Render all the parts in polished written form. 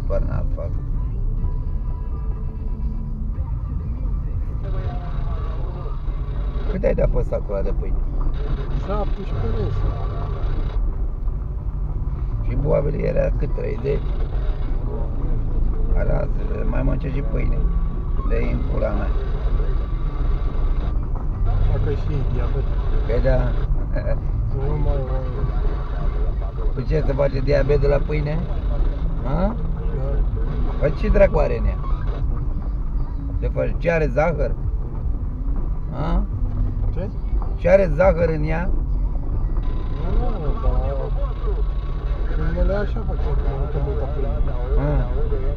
toarnă asfalt. Cât ai de apăsat cu ăla de pâine? 17 lei. Și boabele era cât? 30? Ala, mai mănânce și pâine. De-i în pula mea. Dacă și e diabet. Păi da. Nu mai Păi ce, se face diabet de la pâine? Ha? Da. Păi ce dracu are în ea? Se face, ce are zahăr? Ha? Ce? Ce are zahăr în ea? Nu, dar... Pâinele așa face, că mănâncă multă pâine. Ha.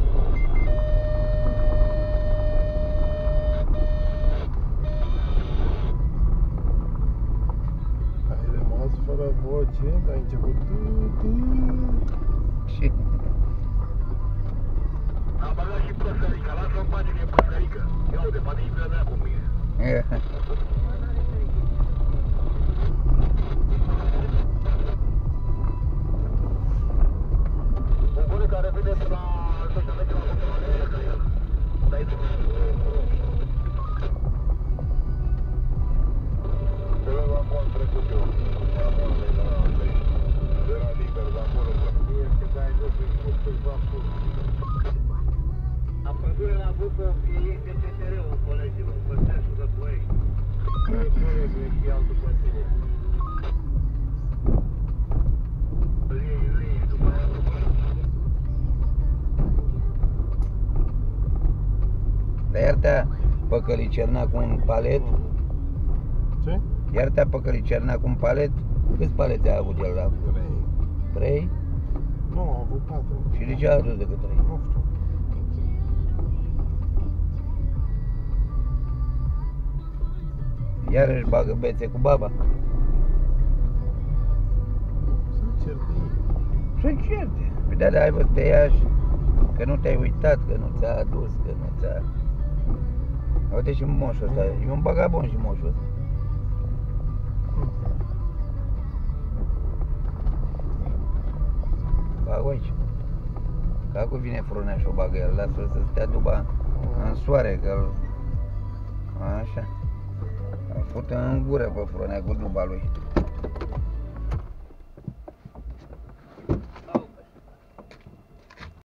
Ai rămas fără voce, dar ai început tu. Și... Am băgat și păsărica, lasă-o în pace că e păsărică. Ia uite, poate și pe mea cu mine. Un bune care vine de la... să se merge la continuare. Dai tu. Să le luam bun trecut eu. Era liber de acolo. Este că ai dus și pus câțiva pus. La pădure la Bucov e CCTR-ul, colegilor, păstesul de Băi. Colegul e și el după tine. Lii, după aia după aia. Dar iar te-a păcălicerna cu un palet? Ce? Iar te-a păcălicerna cu un palet? Câți palete a avut el la? 3. 3? Nu, am avut 4. Și de ce a adus decât 3? Nu știu. Iarăși bagă bețe cu baba? Să certe ei. Să certe. Păi de-alea ai văzut, te iași, că nu te-ai uitat, că nu ți-a adus, că nu ți-a... Uite și moșul ăsta, e un bagabon și moșul ăsta. Bagă aici. Că acum vine frunea și o bagă el, lasă-l să stea duba în soare, că așa. A făcut în gură pe frunea cu duba lui.